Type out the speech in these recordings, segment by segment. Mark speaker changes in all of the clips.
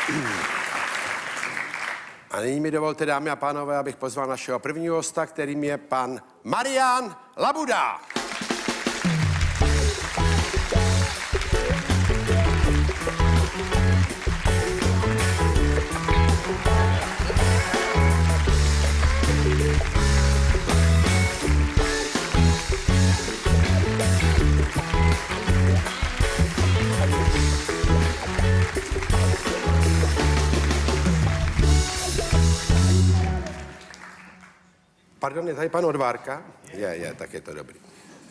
Speaker 1: A nyní mi dovolte, dámy a pánové, abych pozval našeho prvního hosta, kterým je pan Marian Labuda. Pardon, je tady pan Odvárka? Je, tak je to dobrý.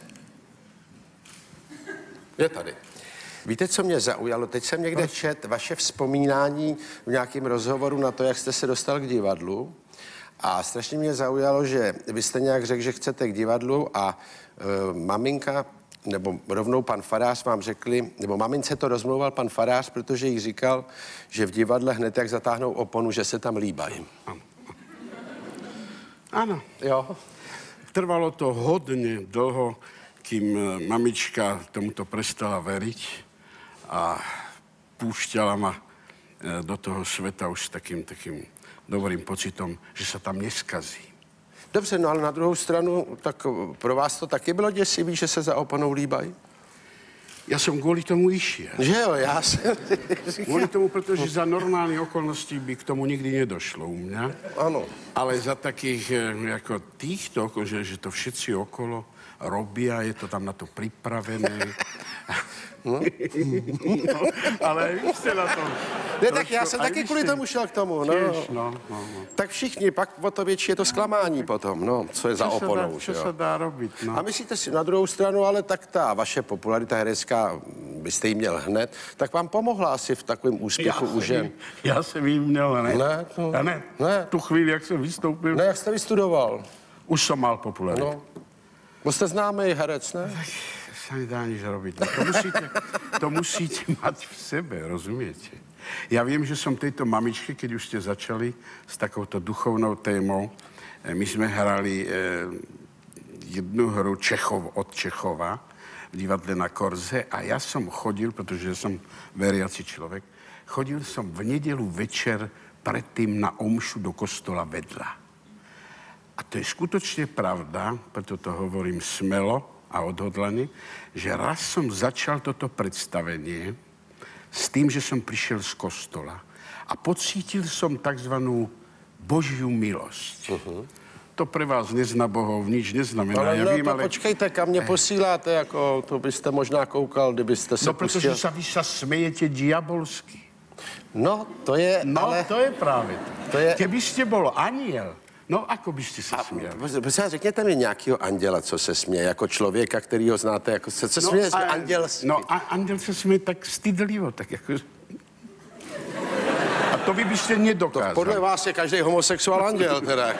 Speaker 1: Je tady. Víte, co mě zaujalo? Teď jsem někde četl vaše vzpomínání v nějakém rozhovoru na to, jak jste se dostal k divadlu. A strašně mě zaujalo, že vy jste nějak řekl, že chcete k divadlu a maminka, nebo rovnou pan farář vám řekli, nebo mamince to rozmlouval pan farář, protože jí říkal, že v divadle hned jak zatáhnou oponu, že se tam líbají.
Speaker 2: Ano.
Speaker 1: Jo.
Speaker 2: Trvalo to hodně dlho, kým mamička tomuto prestala veriť a púšťala ma do toho sveta už s takým dobrým pocitom, že se tam neskazí.
Speaker 1: Dobře, no ale na druhou stranu, tak pro vás to taky bylo děsivý, že se za oponou líbají?
Speaker 2: Já jsem kvůli tomu išiel.
Speaker 1: Že jo, já jsem...
Speaker 2: Kvůli tomu, protože za normální okolností by k tomu nikdy nedošlo u mě.
Speaker 1: Ano.
Speaker 2: Ale za takých jako týchto, že to všetci okolo robí a je to tam na to připravené. No, ale vy jste na tom.
Speaker 1: Ne, tak já jsem taky kvůli tomu šel k tomu, no.
Speaker 2: No.
Speaker 1: Tak všichni, pak o to větší je to zklamání potom, no, co je za oponou, že jo.
Speaker 2: Co se dá robit, no.
Speaker 1: A myslíte si na druhou stranu, ale tak ta vaše popularita herecká, byste jí měl hned, tak vám pomohla asi v takovém úspěchu u žen.
Speaker 2: Já jsem jí měl hned.
Speaker 1: Ne.
Speaker 2: Tu chvíli, jak jsem vystoupil.
Speaker 1: Ne, jak jste vystudoval?
Speaker 2: Už jsem mal popularitu.
Speaker 1: No. Bo jste známý herec, ne?
Speaker 2: Tak se nedá nič robiť. No, to musíte mať v sebe, rozumiete? Ja viem, že som tejto mamičke, keď už ste začali s takouto duchovnou témou, my sme hrali jednu hru Čechov od Čechova v divadle na Korze a ja som chodil, protože som veriaci človek, chodil som v nedělu večer predtým na omšu do kostola vedľa. A to je skutočne pravda, preto to hovorím smelo a odhodlane, že raz som začal toto predstavenie s tým, že som prišiel z kostola a pocítil som takzvanú Božiu milosť. To pre vás nezna bohov, nič neznamená.
Speaker 1: Ale
Speaker 2: ja
Speaker 1: no,
Speaker 2: vím,
Speaker 1: to počkejte, kam mě posíláte, jako to byste možná koukal, kdybyste se
Speaker 2: No, protože vy sa smejete diabolsky.
Speaker 1: No, to je,
Speaker 2: No,
Speaker 1: ale...
Speaker 2: to je právě
Speaker 1: To je...
Speaker 2: Keby ste bol aniel, no, ako byste se směli?
Speaker 1: Řekněte mi nějakého anděla, co se směje, jako člověka, který ho znáte, jako se směje andělsky.
Speaker 2: No, a anděl se směje tak stydlivo, tak jako... A to vy byste nedokázali.
Speaker 1: Podle vás je každý homosexuál anděl, teda.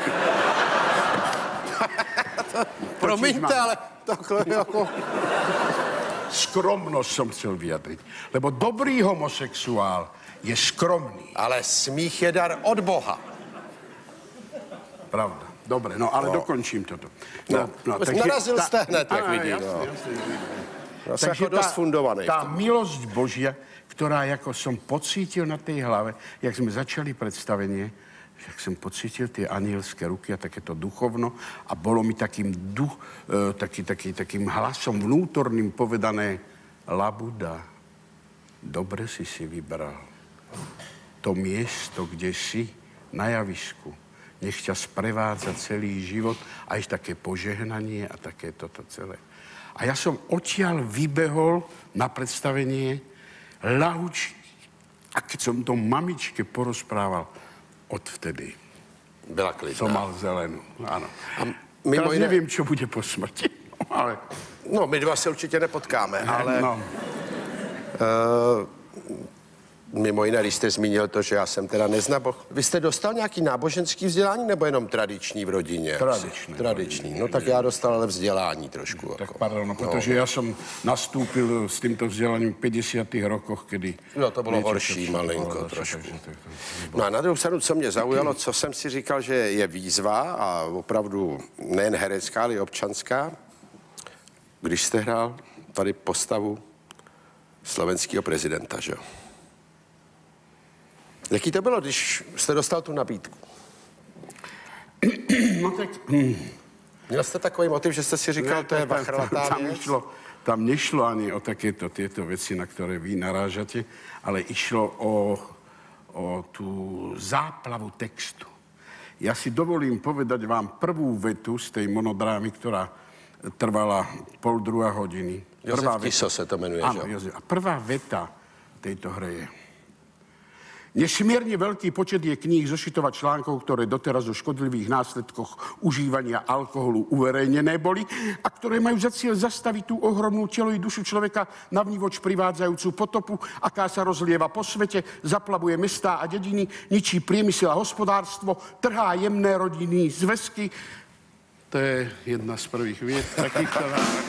Speaker 1: Promiňte, ale takhle jako...
Speaker 2: Skromnosť som chcel vyjadriť. Lebo dobrý homosexuál je skromný.
Speaker 1: Ale smích je dar od Boha.
Speaker 2: Pravda. Dobre, no ale dokončím toto.
Speaker 1: Narazil jste hned, jak vidím. Já jsem jako dost fundovaný.
Speaker 2: Ta milosť Božia, ktorá jako som pocítil na tej hlave, jak sme začali predstavenie, jak jsem pocítil ty anielské ruky a také to duchovno a bolo mi takým hlasom vnútorným povedané: Labuda, dobre si vybral. To miesto, kde si na javisku, nech ťa sprevádza celý život, aj také požehnanie a také toto celé. A ja som odtiaľ vybehol na predstavenie lahučky. A keď som to mamičke porozprával, odvtedy
Speaker 1: byla klidná.
Speaker 2: Som mal zelenú, áno.
Speaker 1: A mimo
Speaker 2: Teraz neviem, čo bude po smrti, ale...
Speaker 1: No, my dva se určitě nepotkáme, ale...
Speaker 2: No.
Speaker 1: Mimo jiné, když jste zmínil to, že já jsem teda neznaboh. Vy jste dostal nějaký náboženský vzdělání nebo jenom tradiční v rodině? Tradiční. No tak já dostal ale vzdělání trošku.
Speaker 2: Tak pardon, protože já jsem nastoupil s tímto vzděláním v 50. rokoch, kdy...
Speaker 1: No to bylo horší malinko trošku. No a na druhou stranu, co mě zaujalo, co jsem si říkal, že je výzva a opravdu nejen herecká, ale i občanská, když jste hrál tady postavu slovenského prezidenta, že jo? Jaký to bylo, když jste dostal tu nabídku?
Speaker 2: No tak...
Speaker 1: Měl jste takový motiv, že jste si říkal, to je vachrlatá věc?
Speaker 2: Tam nešlo ani o takéto tieto veci, na ktoré vy narážate, ale išlo o tú záplavu textu. Ja si dovolím povedať vám prvú vetu z tej monodrámy, ktorá trvala 1,5 hodiny.
Speaker 1: Josef Tiso se to jmenuje,
Speaker 2: áno,
Speaker 1: že?
Speaker 2: Josef. A prvá veta tejto hry je: nesmierne veľký počet je kníh zošitova článkov, ktoré doteraz o škodlivých následkoch užívania alkoholu uverejnené boli a ktoré majú za cieľ zastaviť tú ohromnú telo i dušu človeka navnívoč privádzajúcu potopu, aká sa rozlieva po svete, zaplavuje mestá a dediny, ničí priemysel a hospodárstvo, trhá jemné rodinné zväzky. To je jedna z prvých vied takýchto.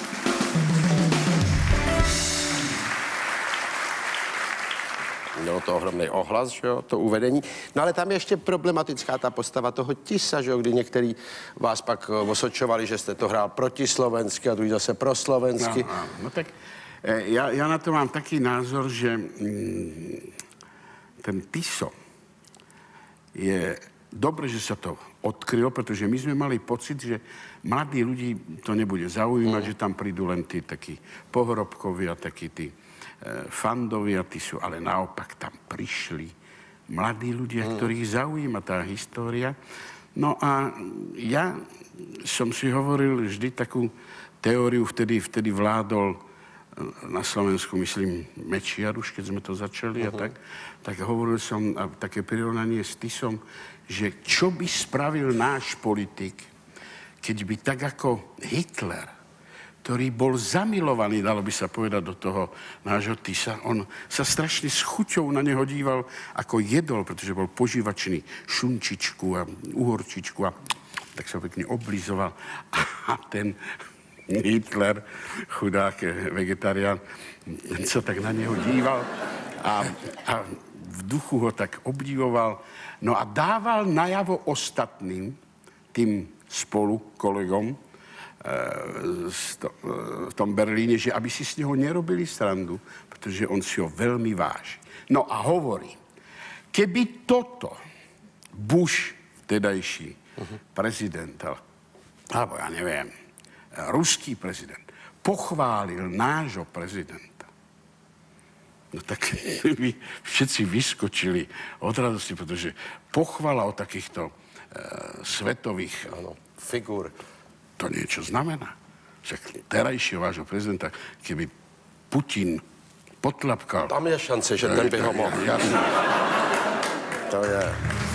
Speaker 1: Mělo to ohromný ohlas, že jo, to uvedení. No ale tam je ještě problematická ta postava toho Tisa, že jo, kdy některý vás pak osočovali, že jste to hrál protislovensky a druhý zase proslovensky.
Speaker 2: No tak ja na to mám taký názor, že ten Tiso je dobre, že sa to odkrylo, pretože my sme mali pocit, že mladí ľudí to nebude zaujímať, že tam prídu len tí takí pohrobkovia, takí tí fandovia Tisu, ale naopak tam prišli mladí ľudia, ktorých zaujíma tá história. No a ja som si hovoril vždy takú teóriu, vtedy vládol na Slovensku, myslím, Mečiaruš, keď sme to začali a tak hovoril som také prirovnanie s Tisom, že čo by spravil náš politik, keď by tak ako Hitler, ktorý bol zamilovaný, dalo by sa povedať, do toho nášho Tisa. On sa strašne s chuťou na neho díval, ako jedol, pretože bol požívačný šunčičku a uhorčičku a tak sa pekne oblizoval. A ten Hitler, chudák vegetarián, sa tak na neho díval a v duchu ho tak obdivoval. No a dával najavo ostatným, tým spolu kolegom, v tom Berlíne, že aby si s neho nerobili srandu, pretože on si ho veľmi váži. No a hovorí, keby toto Bush, vtedajší prezident, alebo ja neviem, ruský prezident, pochválil nášho prezidenta, no tak by všetci vyskočili od radosti, pretože pochvala o takýchto svetových
Speaker 1: figur
Speaker 2: to niečo znamená. Však terajšieho vášho prezidenta, keby Putin potlapkal...
Speaker 1: Tam je šance, že ten by ho mohl. To je...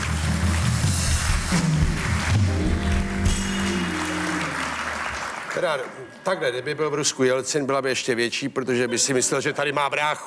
Speaker 1: Teda takhle, kdyby byl v Rusku Jelcin, byla by ještě větší, protože by si myslel, že tady má bráchu.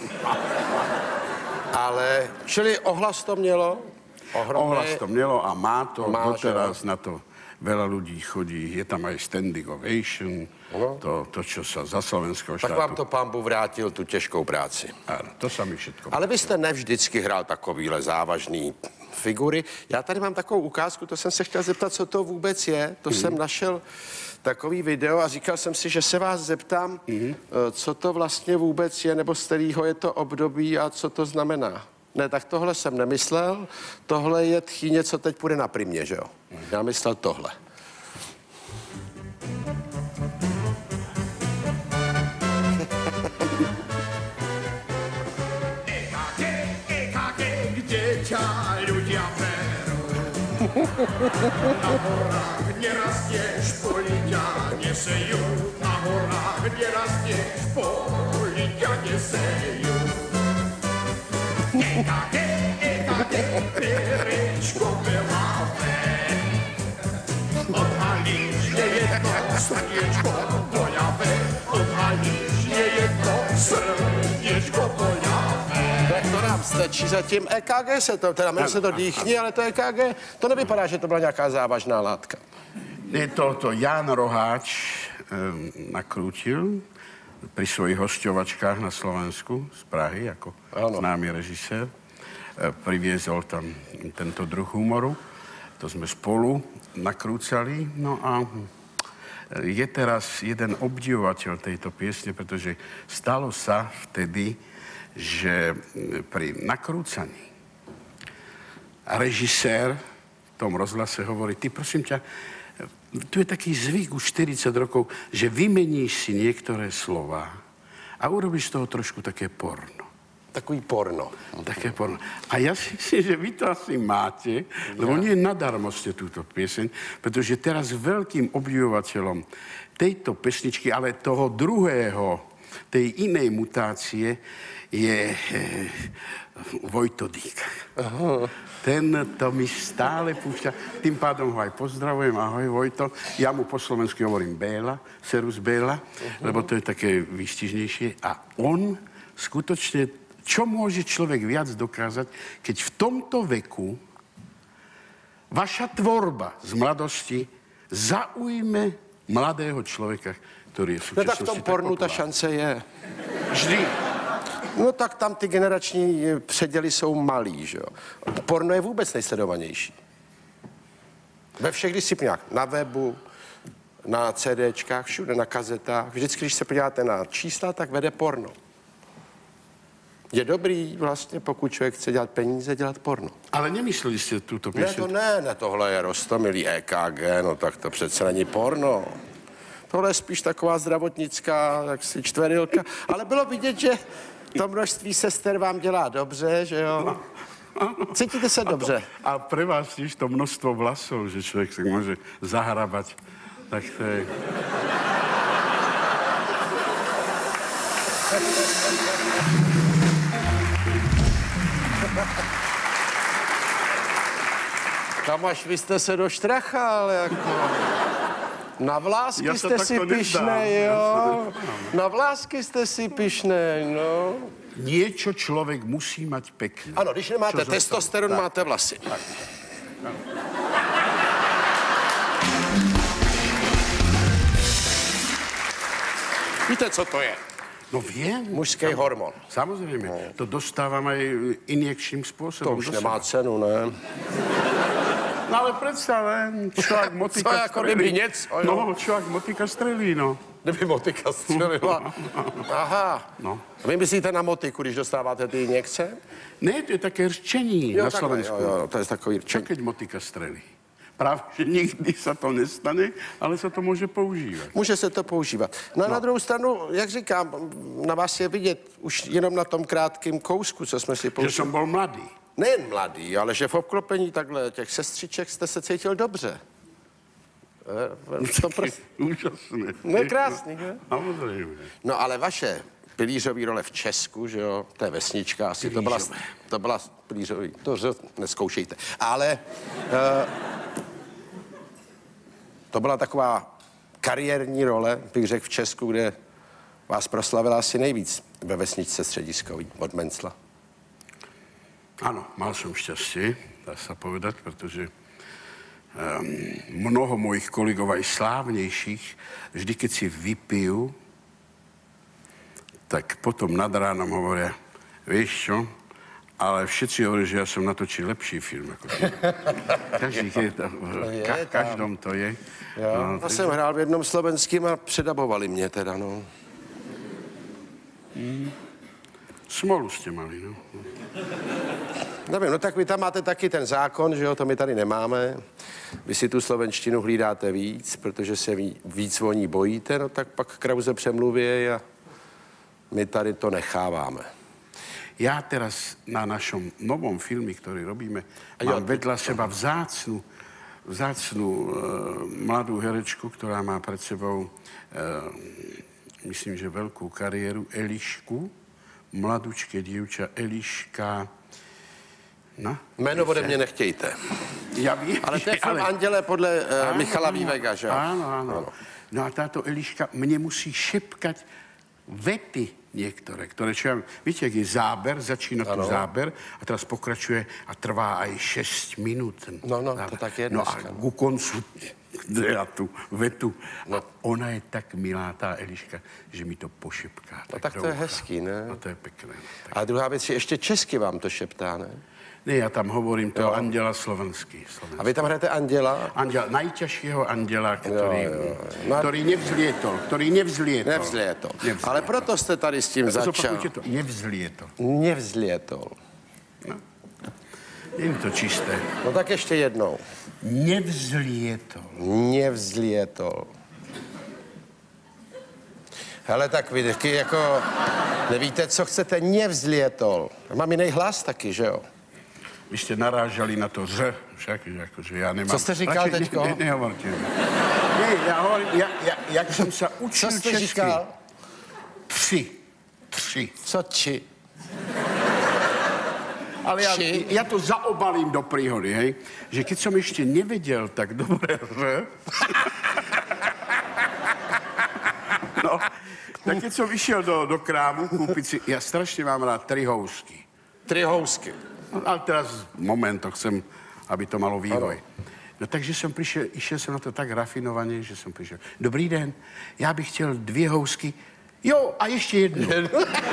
Speaker 1: Ale, čili ohlas to mělo?
Speaker 2: Ohlas to mělo a má to doteraz na to. Veľa ľudí chodí, je tam aj standing ovation, to, čo sa za slovenského štátu...
Speaker 1: Tak vám to pán Bůh vrátil, tu těžkou práci.
Speaker 2: Áno, to sa mi všetko...
Speaker 1: Ale vy jste nevždycky hrál takovýhle závažný figury. Já tady mám takovou ukázku, to jsem se chtěl zeptat, co to vůbec je. To jsem našel takový video a říkal jsem si, že se vás zeptám, co to vlastně vůbec je, nebo z kterého je to období a co to znamená. Ne, tak tohle jsem nemyslel. Tohle je tchýně, co teď půjde na Primě, že jo? Já myslel tohle.
Speaker 3: EKG, kde ťa ľudia berú. Na horách nerastieš, poli ťa nesejú. Na horách nerastieš, poli ťa nesejú. EKG, perečko beláve. Odhalíš, je jedno srdiečko boľavé. Odhalíš, je jedno srdiečko boľavé.
Speaker 1: Tak to nám stačí zatím. EKG se to, teda jmenuje se to dýchni, ale to EKG, to nevypadá, že to byla nějaká závažná látka.
Speaker 2: Je to Jan Roháč nakrútil pri svojich hosťovačkách na Slovensku z Prahy, ako známy režisér. Priviezol tam tento druh humoru. To sme spolu nakrúcali. No a je teraz jeden obdivovateľ tejto piesne, pretože stalo sa vtedy, že pri nakrúcaní režisér v tom rozhlase hovorí, ty prosím ťa, tu je taký zvyk už 40 rokov, že vymeníš si niektoré slova a urobíš z toho trošku také porno.
Speaker 1: Takový porno.
Speaker 2: Také porno. A ja si myslím, že vy to asi máte, lebo nie nadarmo ste túto pieseň, pretože teraz veľkým obdivovateľom tejto pesničky, ale toho druhého, tej inej mutácie, je Vojto Dýk. Ten to mi stále púšťa. Tým pádom ho aj pozdravujem. Ahoj, Vojto. Ja mu po slovensky hovorím Béla, serus Béla, lebo to je také výstižnejšie. A on skutočne, čo môže človek viac dokázať, keď v tomto veku vaša tvorba z mladosti zaujme mladého človeka, ktorý je v
Speaker 1: No
Speaker 2: súčasnosti
Speaker 1: tak v tom pornu ta šance je.
Speaker 2: Vždy.
Speaker 1: No tak tam ty generační předěly jsou malý, že jo. Porno je vůbec nejsledovanější. Ve všech disciplinách. Na webu, na CDčkách, všude, na kazetách. Vždycky, když se podíváte na čísla, tak vede porno. Je dobrý vlastně, pokud člověk chce dělat peníze, dělat porno.
Speaker 2: Ale nemysleli jste tuto
Speaker 1: Ne,
Speaker 2: píseň?
Speaker 1: to ne, tohle je roztomilý EKG, no tak to přece není porno. Tohle je spíš taková zdravotnická, jaksi čtverilka, ale bylo vidět, že to množství sester vám dělá dobře, že jo? Cítíte se dobře?
Speaker 2: A pre vás tiež to množstvo vlasov, že človek sa môže zahrabať, tak to je...
Speaker 1: Tam až vy jste se doštrachal, jako. Na vlásky
Speaker 2: Já se
Speaker 1: jste
Speaker 2: takto
Speaker 1: si
Speaker 2: nevzdám.
Speaker 1: pyšnej, jo? Na vlásky jste si pyšnej, no.
Speaker 2: Niečo človek musí mať pekné.
Speaker 1: Ano, když nemáte
Speaker 2: Čo
Speaker 1: testosteron,
Speaker 2: tak.
Speaker 1: máte vlasy. Tak. Víte, co to je?
Speaker 2: No viem.
Speaker 1: Mužský hormon.
Speaker 2: Samozrejme. To dostávam aj injekčným
Speaker 1: To
Speaker 2: spôsobom.
Speaker 1: už
Speaker 2: do
Speaker 1: nemá
Speaker 2: seba.
Speaker 1: cenu, ne?
Speaker 2: No ale predsa len, čo ak motika
Speaker 1: Co jako kdyby
Speaker 2: strelí.
Speaker 1: něco, jo?
Speaker 2: No, čo ak motika strelí, no.
Speaker 1: Kdyby motika střelila. Aha.
Speaker 2: No.
Speaker 1: Vy myslíte na motiku, když dostáváte ty injekce?
Speaker 2: Ne, to je také rčení na
Speaker 1: takhle,
Speaker 2: Slovensku.
Speaker 1: jo, to je takový
Speaker 2: Čo
Speaker 1: rčení.
Speaker 2: keď motika strelí? Práve, že nikdy sa to nestane, ale sa to môže používať.
Speaker 1: Může se to používat. No a na druhou stranu, jak říkám, na vás je vidět už jenom na tom krátkém kousku, co jsme si
Speaker 2: Že
Speaker 1: použili.
Speaker 2: som bol mladý.
Speaker 1: Nejen mladý, ale že v obklopení takhle těch sestřiček jste se cítil dobře. To
Speaker 2: Úžasné.
Speaker 1: No je krásný, ne?
Speaker 2: Samozrejme.
Speaker 1: No ale vaše pilířový role v Česku, že jo, to je vesnička, asi to byla pilířový, to neskoušejte. Ale to byla taková kariérní role, bych řekl, v Česku, kde vás proslavila asi nejvíc ve vesničce Střediskový od Mencla.
Speaker 2: Áno, mal som šťastie, dá sa povedať, pretože mnoho mojich kolegov, aj slávnejších, vždy, keď si vypijú, tak potom nad ránom hovoria, vieš čo, ale všetci hovorí, že ja som natočil lepší film ako ty. Každý je to, každom to je.
Speaker 1: Já to jsem hrál v jednom slovenským a předabovali mě teda, no.
Speaker 2: Smolu ste mali, no.
Speaker 1: Nevím, no tak vy tam máte taky ten zákon, že jo, to my tady nemáme. Vy si tu slovenštinu hlídáte víc, protože se víc o ní bojíte, no tak pak Krause přemluví a my tady to necháváme.
Speaker 2: Ja teraz na našom novom filme, ktorý robíme, mám vedľa seba vzácnu mladú herečku, ktorá má pred sebou, myslím, že veľkú kariéru, Elišku, mladučké dievča, Eliška. No,
Speaker 1: Jméno ode mě nechtějte.
Speaker 2: ja viem,
Speaker 1: Ale to je film Anděle podle Michala Vývega, že jo?
Speaker 2: Áno. No a táto Eliška mne musí šepkať vety niektoré, ktoré, čo ja, viete, jak je záber, začína tu záber a teraz pokračuje a trvá aj 6 minút.
Speaker 1: No, to tak je
Speaker 2: No a
Speaker 1: dneska.
Speaker 2: ku koncu dá tú vetu. No. Ona je tak milá, tá Eliška, že mi to pošepká.
Speaker 1: No tak to je hezký, ne?
Speaker 2: No to je pekné.
Speaker 1: A druhá věc je, ještě česky vám to šeptá, ne?
Speaker 2: Ne, ja tam hovorím to Anděla slovenský.
Speaker 1: A vy tam hrajete Anděla?
Speaker 2: Anděla, najťažšieho anděla, ktorý nevzlietol.
Speaker 1: Nevzlietol. Ale proto jste tady s tím začal.
Speaker 2: Zopakujte to, nevzlietol.
Speaker 1: Nevzlietol.
Speaker 2: Není to čisté.
Speaker 1: No tak ještě jednou.
Speaker 2: Nevzlietol.
Speaker 1: Nevzlietol. Hele, tak vy taky jako nevíte, co chcete, nevzlietol. Mám jiný hlas taky, že jo?
Speaker 2: Vy jste naráželi na to však, jakože já nemám...
Speaker 1: Co jste říkal teďko?
Speaker 2: Nehovorte. Ne, já hovorím, jak jsem se učil
Speaker 1: Co jste
Speaker 2: česky.
Speaker 1: říkal?
Speaker 2: Tři.
Speaker 1: Co či?
Speaker 2: Ale já to zaobalím do príhody, hej? Že keď som ešte nevedel tak dobre no, tak keď som išiel do krámu kúpiť si, ja strašne mám rád 3 housky.
Speaker 1: 3 housky.
Speaker 2: No, ale teraz moment, to chcem, aby to malo vývoj. No takže jsem išel jsem na to tak rafinovaně, že jsem přišel. Dobrý den, já bych chtěl 2 housky. Jo, a ještě jednu.